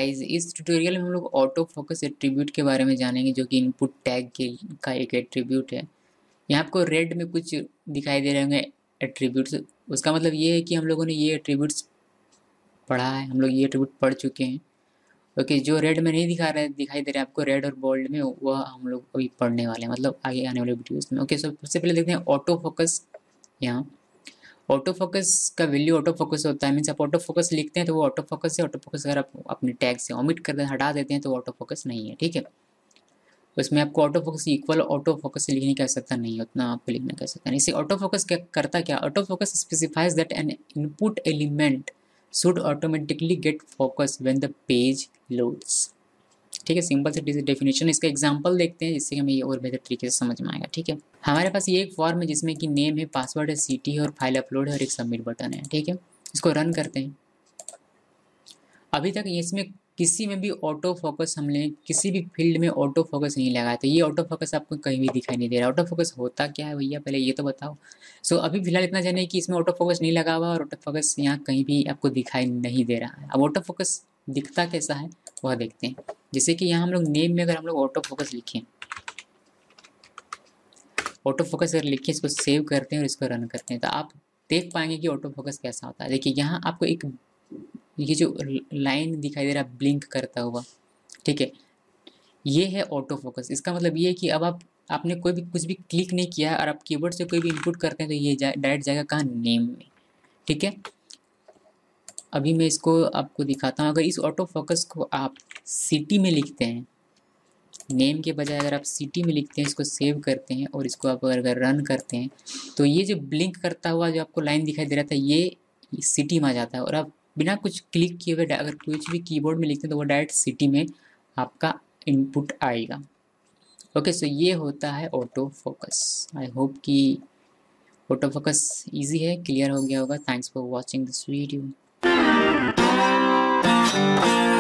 Guys, इस tutorial में हम लोग ऑटो फोकस एट्रीब्यूट के बारे में जानेंगे, जो कि इनपुट टैग के का एक एट्रीब्यूट है। यहाँ आपको रेड में कुछ दिखाई दे रहे होंगे एट्रीब्यूट्स। उसका मतलब ये है कि हम लोगों ने ये एट्रीब्यूट्स पढ़ा है, हम लोग ये एट्रीब्यूट पढ़ चुके हैं। ओके, जो रेड में नहीं दिखाई दे रहे हैं आपको रेड और बोल्ड में, वह हम लोग अभी पढ़ने वाले हैं, मतलब आगे आने वाले वीडियोस में। ओके, सबसे पहले देखते हैं ऑटो फोकस। यहाँ ऑटो फोकस का वैल्यू ऑटो फोकस होता है, मीन्स आप ऑटो फोकस लिखते हैं तो वो ऑटो फोकस है। ऑटो फोकस अगर आप अपने टैग से ओमिट कर दें, हटा देते हैं, तो ऑटो फोकस नहीं है। ठीक है, उसमें आपको auto focus equal auto focus लिखने की आवश्यकता नहीं है, उतना आपको लिखने की आवश्यकता नहीं। इसे ऑटो फोकस क्या करता, क्या auto focus specifies that an input element should automatically get focus when the page loads. ठीक है, सिंपल से डेफिनेशन। इसका एग्जांपल देखते हैं जिससे हमें ये और बेहतर तरीके से समझ में आएगा। ठीक है, हमारे पास ये एक फॉर्म है जिसमें कि नेम है, पासवर्ड है, सिटी है और फाइल अपलोड है और एक सबमिट बटन है। ठीक है, इसको रन करते हैं। अभी तक इसमें किसी में भी ऑटो फोकस हमने किसी भी फील्ड में ऑटो फोकस नहीं लगाया, तो ये ऑटो फोकस आपको कहीं भी दिखाई नहीं दे रहा। ऑटो फोकस होता क्या है भैया, पहले ये तो बताओ। अभी फिलहाल इतना जानिए कि इसमें ऑटो फोकस नहीं लगा हुआ और ऑटो फोकस यहाँ कहीं भी आपको दिखाई नहीं दे रहा है। अब ऑटो फोकस दिखता कैसा है वह देखते हैं। जैसे कि यहाँ हम लोग नेम में अगर हम लोग ऑटो फोकस लिखें, ऑटो फोकस अगर लिखिए, इसको सेव करते हैं और इसको रन करते हैं, तो आप देख पाएंगे कि ऑटो फोकस कैसा होता है। देखिए यहाँ आपको एक ये जो लाइन दिखाई दे रहा है ब्लिंक करता हुआ, ठीक है, ये है ऑटो फोकस। इसका मतलब ये है कि अब आपने कोई भी कुछ भी क्लिक नहीं किया और आप कीबोर्ड से कोई भी इनपुट करते हैं तो ये डायरेक्ट जाएगा कहाँ, नेम में। ठीक है, अभी मैं इसको आपको दिखाता हूँ। अगर इस ऑटो फोकस को आप सिटी में लिखते हैं, नेम के बजाय अगर आप सिटी में लिखते हैं, इसको सेव करते हैं और इसको आप अगर रन करते हैं, तो ये जो ब्लिंक करता हुआ जो आपको लाइन दिखाई दे रहा था, ये सिटी में आ जाता है। और आप बिना कुछ क्लिक किए हुए अगर कुछ भी कीबोर्ड में लिखते हैं तो वो डायरेक्ट सिटी में आपका इनपुट आएगा। ओके, सो ये होता है ऑटो फोकस। आई होप कि ऑटो फोकस ईजी है, क्लियर हो गया होगा। Thanks for watching this video.